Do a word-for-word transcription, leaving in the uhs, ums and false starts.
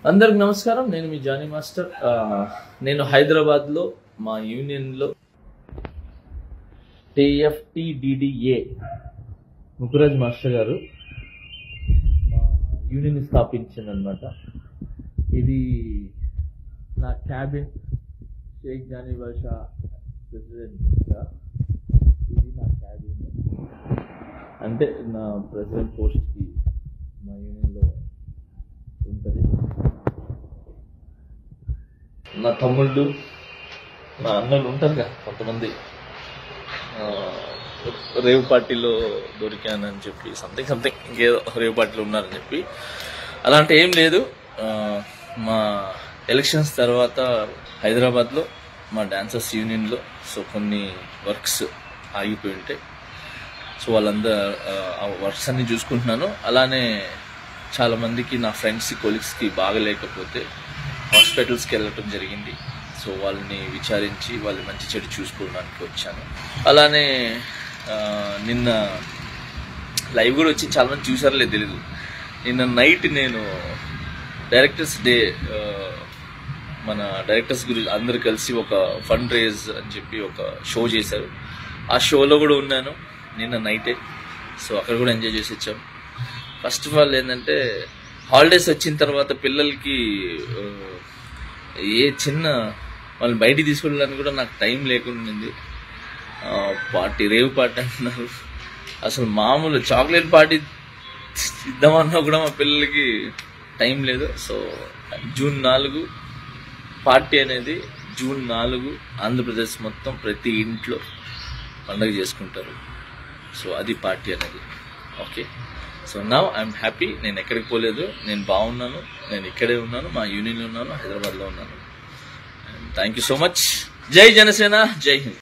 అందరికి నమస్కారం. నేను మీ జానీ మాస్టర్. నేను హైదరాబాద్ లో మా యూనియన్ లో టిఎఫ్టిడిడిఏ ముకురాజ్ మాస్టర్ గారు మా యూనియన్ స్థాపించింది అనమాట. ఇది నా క్యాబిన్, షేక్ జానీ బాషా ప్రెసిడెంట్ గా ఇది నా క్యాబిన్, అంటే నా ప్రెసిడెంట్ పోస్ట్ కి మా యూనియన్ లో ఉంటుంది. నా తమ్ముళ్ళు, నా అన్నలు ఉంటారు కదా కొంతమంది, రేవ్ పార్టీలో దొరికానని చెప్పి సంథింగ్ సంథింగ్ ఇంకేదో రేవ్ పార్టీలో ఉన్నారని చెప్పి అలాంటి ఏం లేదు. మా ఎలక్షన్స్ తర్వాత హైదరాబాద్లో మా డాన్సర్స్ యూనియన్లో సో కొన్ని వర్క్స్ ఆగిపోయి ఉంటాయి. సో వాళ్ళందరూ ఆ వర్క్స్ అన్ని చూసుకుంటున్నాను. అలానే చాలామందికి నా ఫ్రెండ్స్ కొలీగ్స్కి బాగలేకపోతే హాస్పిటల్స్కి వెళ్ళటం జరిగింది. సో వాళ్ళని విచారించి వాళ్ళు మంచి చెడు చూసుకోవడానికి వచ్చాను. అలానే నిన్న లైవ్ కూడా వచ్చి చాలామంది చూసారో తెలీదు, నిన్న నైట్ నేను డైరెక్టర్స్ డే, మన డైరెక్టర్స్ గురించి అందరు కలిసి ఒక ఫండ్ రేజ్ అని చెప్పి ఒక షో చేశారు. ఆ షోలో కూడా ఉన్నాను నిన్న నైటే. సో అక్కడ కూడా ఎంజాయ్ చేసి వచ్చాం. ఫస్ట్ ఆఫ్ ఆల్ ఏంటంటే హాలిడేస్ వచ్చిన తర్వాత పిల్లలకి ఏ చిన్న వాళ్ళని బయటికి తీసుకెళ్ళడానికి కూడా నాకు టైం లేకుండా పార్టీ, రేవ్ పార్టీ అంటున్నారు. అసలు మామూలు చాక్లెట్ పార్టీ ఇద్దామన్నా కూడా మా పిల్లలకి టైం లేదు. సో జూన్ నాలుగు పార్టీ అనేది, జూన్ నాలుగు ఆంధ్రప్రదేశ్ మొత్తం ప్రతి ఇంట్లో పండుగ చేసుకుంటారు. సో అది పార్టీ అనేది. Okay, so now I'm happy. నేను ఎక్కడికి పోలేదు, నేను బాగున్నాను, నేను ఇక్కడే ఉన్నాను, మా యూనియన్లో ఉన్నాను, హైదరాబాద్లో ఉన్నాను. Thank you so much. జై జనసేన, జై హింద్.